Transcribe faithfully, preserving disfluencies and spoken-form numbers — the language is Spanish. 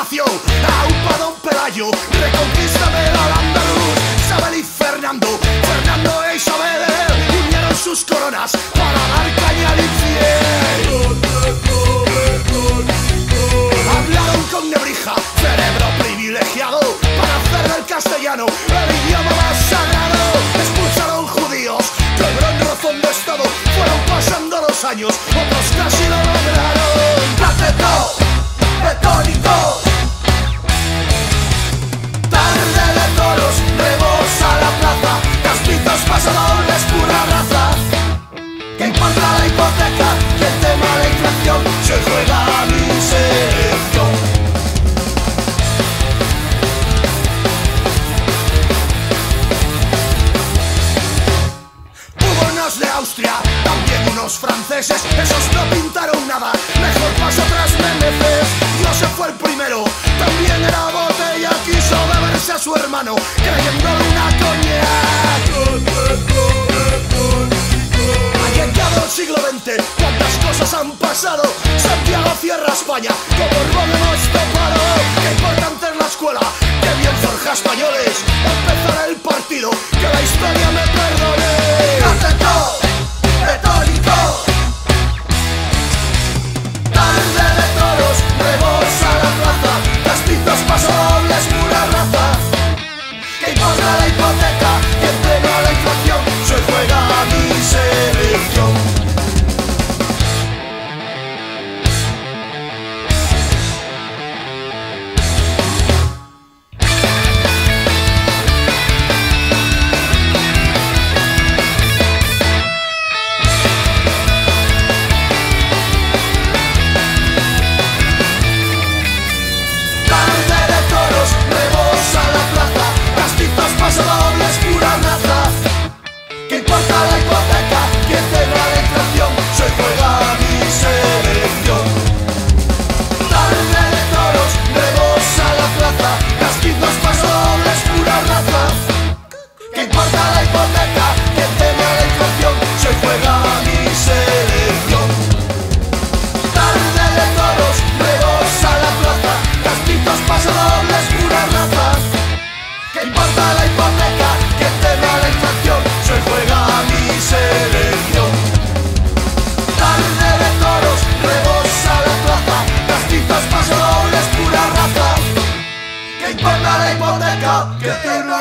Ignacio, Aupa, Don Pelayo, Reconquístame al andaluz, Isabel y Fernando, Fernando e Isabel unieron sus coronas para dar caña al infiel. Hablaron con Nebrija, cerebro privilegiado, para hacer del castellano el idioma más sagrado. Expulsaron judíos, quebraron razón de estado, fueron pasando los años, otros casi lo lograron. ¡Plateto! ¡Betónico! Tarde de toros, rebosa la plaza, caspitos pasodobles, pura raza. ¿Qué importa la hipoteca y el tema de la inflación? Se juega a mi selección. Hubo unos de Austria, también unos franceses, esos no pintaron nada, mejor paso tras Meneses. Joseph fue el primero, también era botella, quiso beberse a su hermano, creyéndole una coña. Ha llegado el siglo veinte, cuántas cosas han pasado. Santiago cierra España, como Borbón hemos topado. Qué importante es la escuela, qué bien forja españoles. Empezará el partido, que la historia me perdone. ¡Plateto! ¡Betónico! Tarde de toros, rebosa la plaza, caspitos pasodobles, pura raza. ¿Qué importa la hipoteca y el tema de la inflación? Se juega a mi selección. Pasodobles, pura raza. ¿Qué importa la hipoteca y el tema de la inflación? Se juega a mi selección. Tarde de toros, rebosa la plaza, caspizos pasodobles, pura raza. ¿Qué importa la hipoteca y el tema de la inflación? Se juega a mi selección. Tarde de toros, rebosa la plaza, caspizos pasodobles, pura raza. ¿Qué importa la hipoteca que el tema de la inflación? Se juega a mi selección. Tarde de toros, rebosa la plaza, castitos pasodobles, pura raza. ¿Qué importa la hipoteca que el tema